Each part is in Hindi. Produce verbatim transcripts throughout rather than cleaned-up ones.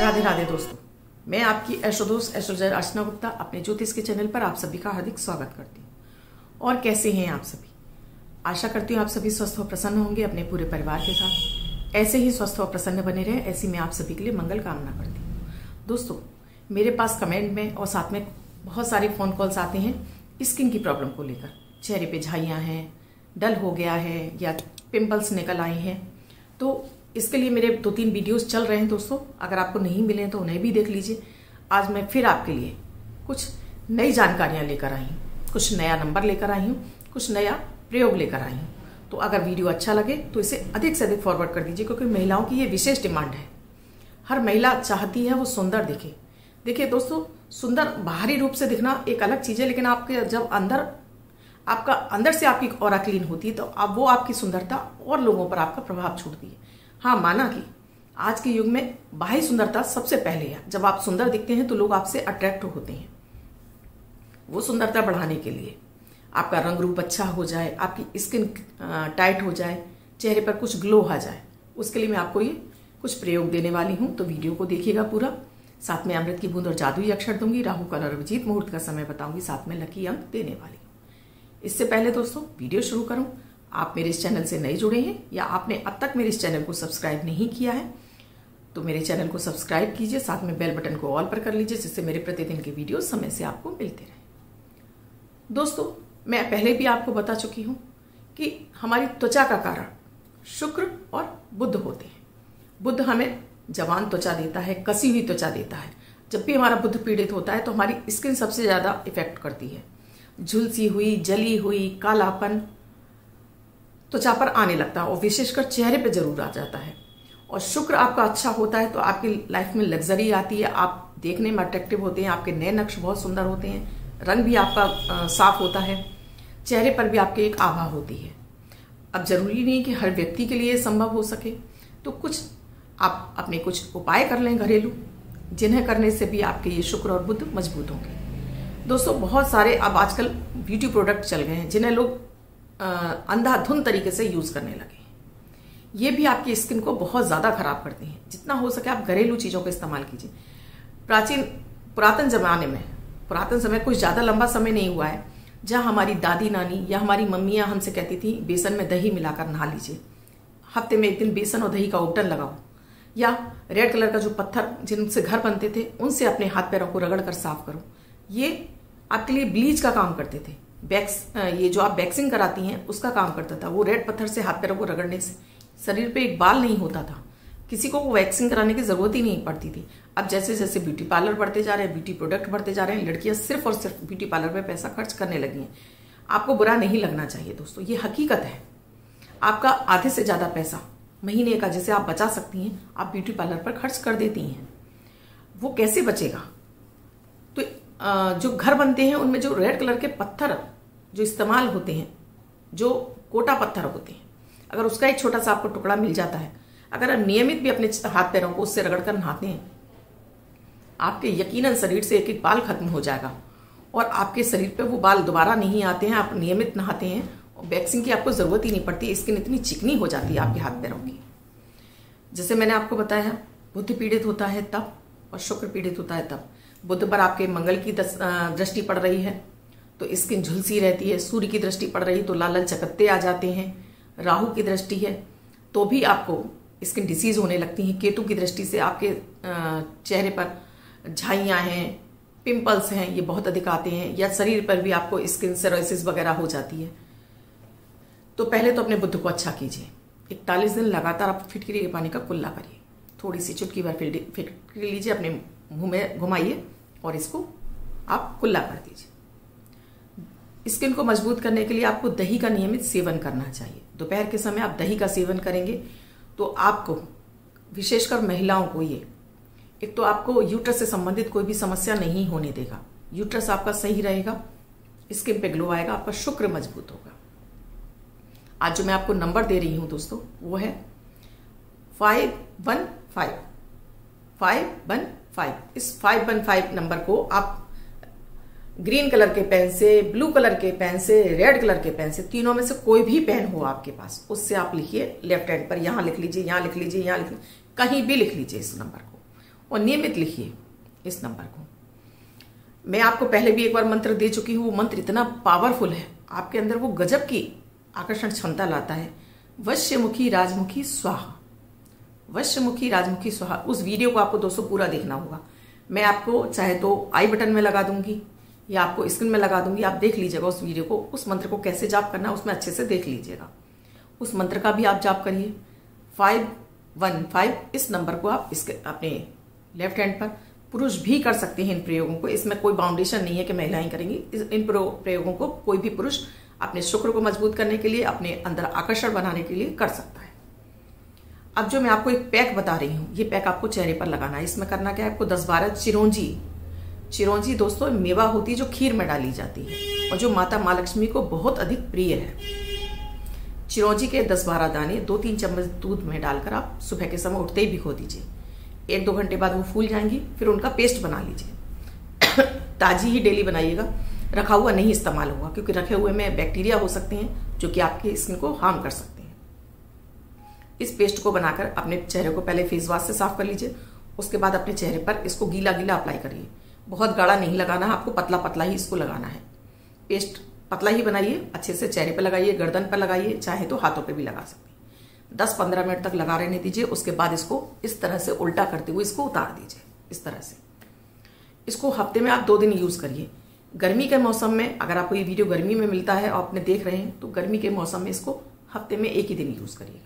राधे राधे दोस्तों, मैं आपकी एस्ट्रो दोस्त एस्ट्रोलॉजर अर्चना गुप्ता अपने ज्योतिष के चैनल पर आप सभी का हार्दिक स्वागत करती हूँ। और कैसे हैं आप सभी? आशा करती हूँ आप सभी स्वस्थ और प्रसन्न होंगे अपने पूरे परिवार के साथ। ऐसे ही स्वस्थ और प्रसन्न बने रहे, ऐसी मैं आप सभी के लिए मंगल कामना करती हूँ। दोस्तों, मेरे पास कमेंट में और साथ में बहुत सारे फोन कॉल्स आते हैं स्किन की प्रॉब्लम को लेकर। चेहरे पे झाइयाँ हैं, डल हो गया है या पिंपल्स निकल आए हैं। तो इसके लिए मेरे दो तीन वीडियोस चल रहे हैं दोस्तों, अगर आपको नहीं मिले तो उन्हें भी देख लीजिए। आज मैं फिर आपके लिए कुछ नई जानकारियां लेकर आई हूँ, कुछ नया नंबर लेकर आई हूँ, कुछ नया प्रयोग लेकर आई हूँ। तो अगर वीडियो अच्छा लगे तो इसे अधिक से अधिक फॉरवर्ड कर दीजिए, क्योंकि महिलाओं की ये विशेष डिमांड है। हर महिला चाहती है वो सुंदर दिखे। देखिए दोस्तों, सुंदर बाहरी रूप से दिखना एक अलग चीज है, लेकिन आपके जब अंदर आपका अंदर से आपकी ऑरा क्लीन होती है तो अब वो आपकी सुंदरता और लोगों पर आपका प्रभाव छोड़ती है। हाँ, माना कि आज के युग में बाह्य सुंदरता सबसे पहले है। जब आप सुंदर दिखते हैं तो लोग आपसे अट्रैक्ट होते हैं। वो सुंदरता बढ़ाने के लिए आपका रंग रूप अच्छा हो जाए, आपकी स्किन टाइट हो जाए, चेहरे पर कुछ ग्लो आ जाए, उसके लिए मैं आपको ये कुछ प्रयोग देने वाली हूँ। तो वीडियो को देखिएगा पूरा। साथ में अमृत की बूंद और जादुई अक्षर दूंगी, राहु काल और अभिजीत मुहूर्त का समय बताऊंगी, साथ में लकी अंक देने वाली हूँ। इससे पहले दोस्तों वीडियो शुरू करूं, आप मेरे इस चैनल से नए जुड़े हैं या आपने अब तक मेरे इस चैनल को सब्सक्राइब नहीं किया है तो मेरे चैनल को सब्सक्राइब कीजिए, साथ में बेल बटन को ऑल पर कर लीजिए, जिससे मेरे प्रतिदिन के वीडियो समय से आपको मिलते रहे। दोस्तों, मैं पहले भी आपको बता चुकी हूं कि हमारी त्वचा का कारण शुक्र और बुध होते हैं। बुध हमें जवान त्वचा देता है, कसी हुई त्वचा देता है। जब भी हमारा बुध पीड़ित होता है तो हमारी स्किन सबसे ज्यादा इफेक्ट करती है। झुलसी हुई, जली हुई, कालापन त्वचा पर आने लगता है और विशेषकर चेहरे पे जरूर आ जाता है। और शुक्र आपका अच्छा होता है तो आपकी लाइफ में लग्जरी आती है, आप देखने में अट्रैक्टिव होते हैं, आपके नए नक्श बहुत सुंदर होते हैं, रंग भी आपका आ, साफ होता है, चेहरे पर भी आपके एक आभा होती है। अब जरूरी नहीं कि हर व्यक्ति के लिए संभव हो सके, तो कुछ आप अपने कुछ उपाय कर लें घरेलू, जिन्हें करने से भी आपके ये शुक्र और बुध मजबूत होंगे। दोस्तों, बहुत सारे अब आजकल ब्यूटी प्रोडक्ट चल गए हैं जिन्हें लोग अंधाधुंध तरीके से यूज करने लगे हैं। ये भी आपकी स्किन को बहुत ज्यादा खराब करते हैं। जितना हो सके आप घरेलू चीजों का इस्तेमाल कीजिए। प्राचीन पुरातन जमाने में, पुरातन समय कुछ ज्यादा लंबा समय नहीं हुआ है, जहां हमारी दादी नानी या हमारी मम्मियां हमसे कहती थी बेसन में दही मिलाकर नहा लीजिए, हफ्ते में एक दिन बेसन और दही का उपटन लगाओ, या रेड कलर का जो पत्थर जिनसे घर बनते थे उनसे अपने हाथ पैरों को रगड़ कर साफ करो। ये आपके लिए ब्लीच का काम करते थे। बैक्स ये जो आप वैक्सिंग कराती हैं उसका काम करता था। वो रेड पत्थर से हाथ पैरों को रगड़ने से शरीर पे एक बाल नहीं होता था, किसी को वो वैक्सिंग कराने की जरूरत ही नहीं पड़ती थी। अब जैसे जैसे ब्यूटी पार्लर बढ़ते जा रहे हैं, ब्यूटी प्रोडक्ट बढ़ते जा रहे हैं, लड़कियां सिर्फ और सिर्फ ब्यूटी पार्लर पे पैसा खर्च करने लगी हैं। आपको बुरा नहीं लगना चाहिए दोस्तों, ये हकीकत है। आपका आधे से ज्यादा पैसा महीने का जिसे आप बचा सकती हैं, आप ब्यूटी पार्लर पर खर्च कर देती हैं। वो कैसे बचेगा? तो जो घर बनते हैं उनमें जो रेड कलर के पत्थर जो इस्तेमाल होते हैं, जो कोटा पत्थर होते हैं, अगर उसका एक छोटा सा आपको टुकड़ा मिल जाता है, अगर आप नियमित भी अपने हाथ पैरों को उससे रगड़कर नहाते हैं, आपके यकीनन शरीर से एक एक बाल खत्म हो जाएगा और आपके शरीर पे वो बाल दोबारा नहीं आते हैं। आप नियमित नहाते हैं और वैक्सिंग की आपको जरूरत ही नहीं पड़ती। स्किन इतनी चिकनी हो जाती है आपके हाथ पैरों की। जैसे मैंने आपको बताया, बुध पीड़ित होता है तब और शुक्र पीड़ित होता है तब। बुध पर आपके मंगल की दृष्टि पड़ रही है तो स्किन झुलसी रहती है, सूर्य की दृष्टि पड़ रही तो लाल लाल चकत्ते आ जाते हैं, राहु की दृष्टि है तो भी आपको स्किन डिसीज होने लगती है, केतु की दृष्टि से आपके चेहरे पर झाइयाँ हैं, पिंपल्स हैं, ये बहुत अधिक आते हैं, या शरीर पर भी आपको स्किन सिरोसिस वगैरह हो जाती है। तो पहले तो अपने बुध को अच्छा कीजिए। इकतालीस दिन लगातार आप फिटकरी के पानी का कुल्ला करिए, थोड़ी सी चुटकी भर फिटकरी लीजिए, अपने मुंह में घुमाइए और इसको आप कुल्ला कर दीजिए। स्किन को मजबूत करने के लिए आपको दही का नियमित सेवन करना चाहिए। दोपहर के समय आप दही का सेवन करेंगे तो आपको, विशेषकर महिलाओं को, ये एक तो आपको यूट्रस से संबंधित कोई भी समस्या नहीं होने देगा, यूट्रस आपका सही रहेगा, स्किन पे ग्लो आएगा, आपका शुक्र मजबूत होगा। आज जो मैं आपको नंबर दे रही हूं दोस्तों वो है five one five five one five. इस फाइव वन फाइव नंबर को आप ग्रीन कलर के पेन से, ब्लू कलर के पेन से, रेड कलर के पेन से, तीनों में से कोई भी पेन हो आपके पास, उससे आप लिखिए लेफ्ट हैंड पर। यहां लिख लीजिए, यहां लिख लीजिए, यहां लिख लीजिए, कहीं भी लिख लीजिए इस नंबर को और नियमित लिखिए इस नंबर को। मैं आपको पहले भी एक बार मंत्र दे चुकी हूँ। वो मंत्र इतना पावरफुल है, आपके अंदर वो गजब की आकर्षण क्षमता लाता है। वश्यमुखी राजमुखी स्वाहा, वश्यमुखी राजमुखी स्वाहा। उस वीडियो को आपको दोस्तों पूरा देखना होगा। मैं आपको चाहे तो आई बटन में लगा दूंगी या आपको स्क्रीन में लगा दूंगी, आप देख लीजिएगा उस वीडियो को। उस मंत्र को कैसे जाप करना है उसमें अच्छे से देख लीजिएगा। उस मंत्र का भी आप जाप करिए। फाइव वन फाइव इस नंबर को आप इसके अपने लेफ्ट हैंड पर, पुरुष भी कर सकते हैं इन प्रयोगों को। इसमें कोई बाउंडेशन नहीं है कि महिलाएं करेंगी। इन प्रयोगों को कोई भी पुरुष अपने शुक्र को मजबूत करने के लिए, अपने अंदर आकर्षण बनाने के लिए कर सकता है। अब जो मैं आपको एक पैक बता रही हूं, ये पैक आपको चेहरे पर लगाना है। इसमें करना क्या है, आपको दस बारह चिरौंजी, चिरौंजी दोस्तों मेवा होती है जो खीर में डाली जाती है और जो माता माँ लक्ष्मी को बहुत अधिक प्रिय है। चिरौंजी के दस बारह दाने दो तीन चम्मच दूध में डालकर आप सुबह के समय उठते ही भिगो दीजिए। एक दो घंटे बाद वो फूल जाएंगी, फिर उनका पेस्ट बना लीजिए। ताजी ही डेली बनाइएगा, रखा हुआ नहीं इस्तेमाल होगा, क्योंकि रखे हुए में बैक्टीरिया हो सकते हैं जो कि आपकी स्किन को हार्म कर सकते हैं। इस पेस्ट को बनाकर अपने चेहरे को पहले फेस वॉश से साफ कर लीजिए। उसके बाद अपने चेहरे पर इसको गीला गीला अप्लाई करिए। बहुत गाढ़ा नहीं लगाना है, आपको पतला पतला ही इसको लगाना है। पेस्ट पतला ही बनाइए, अच्छे से चेहरे पर लगाइए, गर्दन पर लगाइए, चाहे तो हाथों पे भी लगा सकते हैं। दस पंद्रह मिनट तक लगा रहने दीजिए। उसके बाद इसको इस तरह से उल्टा करते हुए इसको उतार दीजिए। इस तरह से इसको हफ्ते में आप दो दिन यूज करिए। गर्मी के मौसम में, अगर आपको ये वीडियो गर्मी में मिलता है और आपने देख रहे हैं, तो गर्मी के मौसम में इसको हफ्ते में एक ही दिन यूज करिएगा।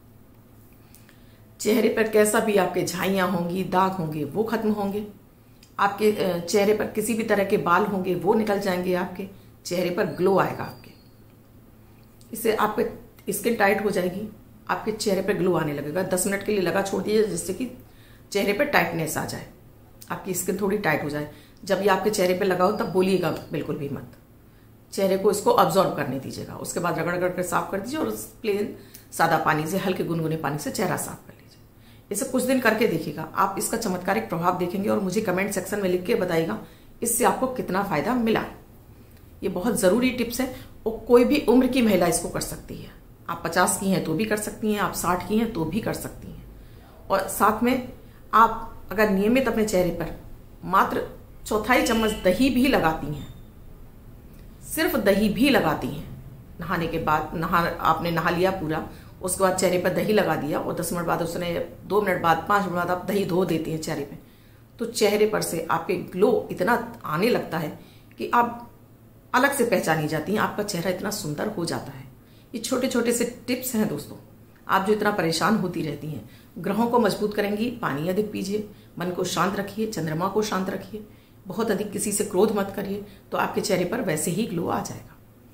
चेहरे पर कैसा भी आपके झाइयां होंगी, दाग होंगे, वो खत्म होंगे। आपके चेहरे पर किसी भी तरह के बाल होंगे वो निकल जाएंगे। आपके चेहरे पर ग्लो आएगा आपके। इससे आपके स्किन टाइट हो जाएगी, आपके चेहरे पर ग्लो आने लगेगा। दस मिनट के लिए लगा छोड़ दीजिए, जिससे कि चेहरे पर टाइटनेस आ जाए, आपकी स्किन थोड़ी टाइट हो जाए। जब ये आपके चेहरे पे लगाओ तब बोलिएगा बिल्कुल भी मत। चेहरे को इसको ऑब्जॉर्व करने दीजिएगा। उसके बाद रगड़ रगड़ कर साफ कर दीजिए और प्लेन सादा पानी से, हल्के गुनगुने पानी से चेहरा साफ कर लीजिए। इसे कुछ दिन करके देखिएगा, आप इसका चमत्कारिक प्रभाव देखेंगे और मुझे कमेंट सेक्शन में लिख के बताइएगा इससे आपको कितना फायदा मिला। ये बहुत जरूरी टिप्स है और कोई भी उम्र की महिला इसको कर सकती है। आप पचास की हैं तो भी कर सकती हैं, आप साठ की हैं तो भी कर सकती हैं। और साथ में आप अगर नियमित अपने चेहरे पर मात्र चौथाई चम्मच दही भी लगाती हैं, सिर्फ दही भी लगाती हैं, नहाने के बाद, नहा आपने नहा लिया पूरा, उसके बाद चेहरे पर दही लगा दिया और दस मिनट बाद उसने दो मिनट बाद पाँच मिनट बाद आप दही धो देती हैं चेहरे पे, तो चेहरे पर से आपके ग्लो इतना आने लगता है कि आप अलग से पहचानी जाती हैं। आपका चेहरा इतना सुंदर हो जाता है। ये छोटे छोटे से टिप्स हैं दोस्तों, आप जो इतना परेशान होती रहती हैं। ग्रहों को मजबूत करेंगी, पानी अधिक पीजिए, मन को शांत रखिए, चंद्रमा को शांत रखिए, बहुत अधिक किसी से क्रोध मत करिए, तो आपके चेहरे पर वैसे ही ग्लो आ जाएगा।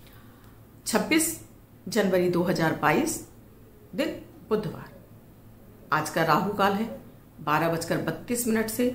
छब्बीस जनवरी दो हज़ार बाईस दिन बुधवार, आज का राहु काल है बारह बजकर बत्तीस मिनट से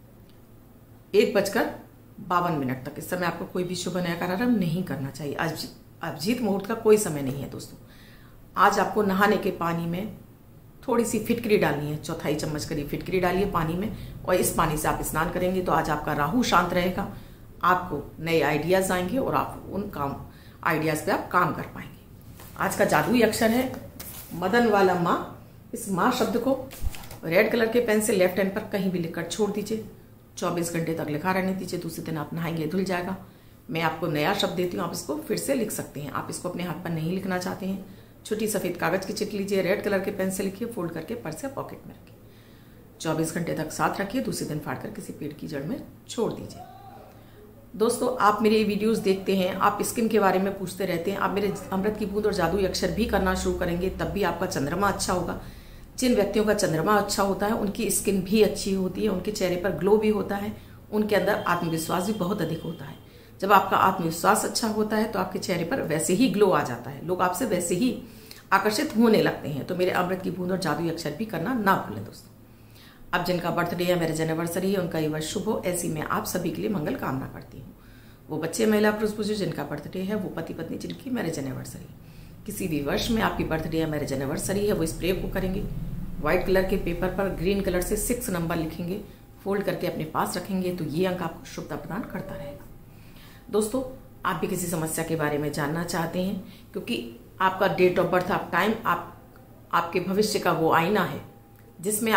एक बजकर बावन मिनट तक। इस समय आपको कोई भी शुभ नया कार्यक्रम नहीं करना चाहिए। आज अभिजीत मुहूर्त का कोई समय नहीं है दोस्तों। आज आपको नहाने के पानी में थोड़ी सी फिटकरी डालनी है, चौथाई चम्मच करीब फिटकरी डालिए पानी में, और इस पानी से आप स्नान करेंगे तो आज आपका राहु शांत रहेगा। आपको नए आइडियाज आएंगे और आप उन काम आइडियाज पे आप काम कर पाएंगे। आज का जादुई अक्षर है मदन वाला माँ। इस माँ शब्द को रेड कलर के पेन से लेफ्ट हैंड पर कहीं भी लिखकर छोड़ दीजिए। चौबीस घंटे तक लिखा रहने दीजिए। दूसरे दिन आप नहाएंगे, धुल जाएगा। मैं आपको नया शब्द देती हूँ, आप इसको फिर से लिख सकते हैं। आप इसको अपने हाथ पर नहीं लिखना चाहते हैं, छोटी सफेद कागज की चिट लीजिए, रेड कलर के पेन से लिखिए, फोल्ड करके पर्स या पॉकेट में रखिए। चौबीस घंटे तक साथ रखिए, दूसरे दिन फाड़कर किसी पेड़ की जड़ में छोड़ दीजिए। दोस्तों, आप मेरे वीडियोस देखते हैं, आप स्किन के बारे में पूछते रहते हैं, आप मेरे अमृत की बूंद और जादुई अक्षर भी करना शुरू करेंगे, तब भी आपका चंद्रमा अच्छा होगा। जिन व्यक्तियों का चंद्रमा अच्छा होता है उनकी स्किन भी अच्छी होती है, उनके चेहरे पर ग्लो भी होता है, उनके अंदर आत्मविश्वास भी बहुत अधिक होता है। जब आपका आत्मविश्वास अच्छा होता है तो आपके चेहरे पर वैसे ही ग्लो आ जाता है, लोग आपसे वैसे ही आकर्षित होने लगते हैं। तो मेरे अमृत की बूंद और जादुई अक्षर भी करना ना भूलें दोस्तों। अब जिनका बर्थडे है, मैरिज एनिवर्सरी है, उनका ये वर्ष शुभ हो, ऐसी मैं आप सभी के लिए मंगल कामना करती हूँ। वो बच्चे, महिला, पुरुष पुरुष जिनका बर्थडे है, वो पति पत्नी जिनकी मैरिज एनिवर्सरी, किसी भी वर्ष में आपकी बर्थडे या मैरिज एनिवर्सरी है, वो इस प्रे को करेंगे। व्हाइट कलर के पेपर पर ग्रीन कलर से सिक्स नंबर लिखेंगे, फोल्ड करके अपने पास रखेंगे, तो ये अंक आपको शुभता प्रदान करता रहेगा। दोस्तों, आप भी किसी समस्या के बारे में जानना चाहते हैं, क्योंकि आपका डेट ऑफ बर्थ, आप टाइम, आप आपके भविष्य का वो आईना है जिसमें आप कुछ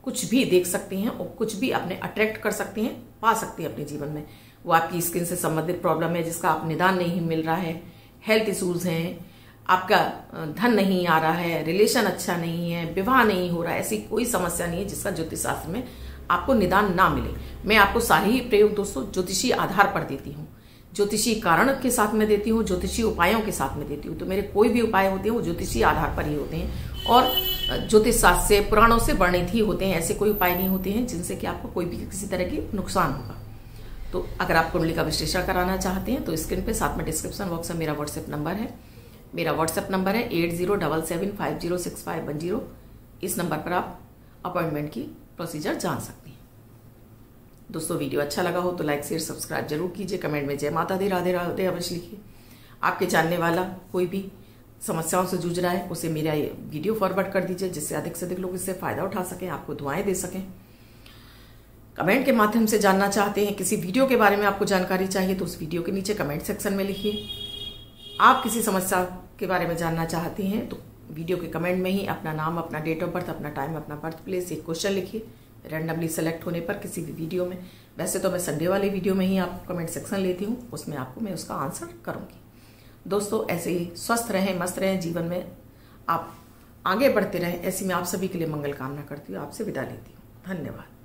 कुछ भी देख सकते हैं और कुछ भी अपने अट्रैक्ट कर सकते हैं, पा सकते हैं अपने जीवन में। वो आपकी स्किन से संबंधित प्रॉब्लम है जिसका आप निदान नहीं मिल रहा है, हेल्थ इश्यूज हैं, आपका धन नहीं आ रहा है, रिलेशन अच्छा नहीं है, विवाह नहीं हो रहा है, ऐसी कोई समस्या नहीं है जिसका ज्योतिष शास्त्र में आपको निदान ना मिले। मैं आपको सारे ही प्रयोग दोस्तों ज्योतिषी आधार पर देती हूँ, ज्योतिषी कारण के साथ में देती हूँ, ज्योतिषी उपायों के साथ में देती हूँ। तो मेरे कोई भी उपाय होते हैं वो ज्योतिषी आधार पर ही होते हैं और ज्योतिष शास्त्र से, पुराणों से वर्णित ही होते हैं। ऐसे कोई उपाय नहीं होते हैं जिनसे कि आपको कोई भी किसी तरह की नुकसान होगा। तो अगर आप कुंडली का विश्लेषण कराना चाहते हैं तो स्क्रीन पे साथ में डिस्क्रिप्शन बॉक्स में मेरा व्हाट्सएप नंबर है। मेरा व्हाट्सएप नंबर है eight zero double seven five zero six five one zero. इस नंबर पर आप अपॉइंटमेंट की प्रोसीजर जान सकते हैं। दोस्तों वीडियो अच्छा लगा हो तो लाइक शेयर सब्सक्राइब जरूर कीजिए। कमेंट में जय माता दी राधे राधे अवश्य लिखिए। आपके जानने वाला कोई भी समस्याओं से जूझ रहा है उसे मेरा ये वीडियो फॉरवर्ड कर दीजिए, जिससे अधिक से अधिक लोग इससे फायदा उठा सकें, आपको दुआएं दे सकें। कमेंट के माध्यम से जानना चाहते हैं, किसी वीडियो के बारे में आपको जानकारी चाहिए तो उस वीडियो के नीचे कमेंट सेक्शन में लिखिए। आप किसी समस्या के बारे में जानना चाहते हैं तो वीडियो के कमेंट में ही अपना नाम, अपना डेट ऑफ बर्थ, अपना टाइम, अपना बर्थ प्लेस, एक क्वेश्चन लिखिए रैंडमली सेलेक्ट होने पर किसी भी वीडियो में। वैसे तो मैं संडे वाले वीडियो में ही आप कमेंट सेक्शन लेती हूँ, उसमें आपको मैं उसका आंसर करूँगी। दोस्तों ऐसे ही स्वस्थ रहें, मस्त रहें, जीवन में आप आगे बढ़ते रहें, ऐसी मैं आप सभी के लिए मंगल कामना करती हूँ। आपसे विदा लेती हूँ। धन्यवाद।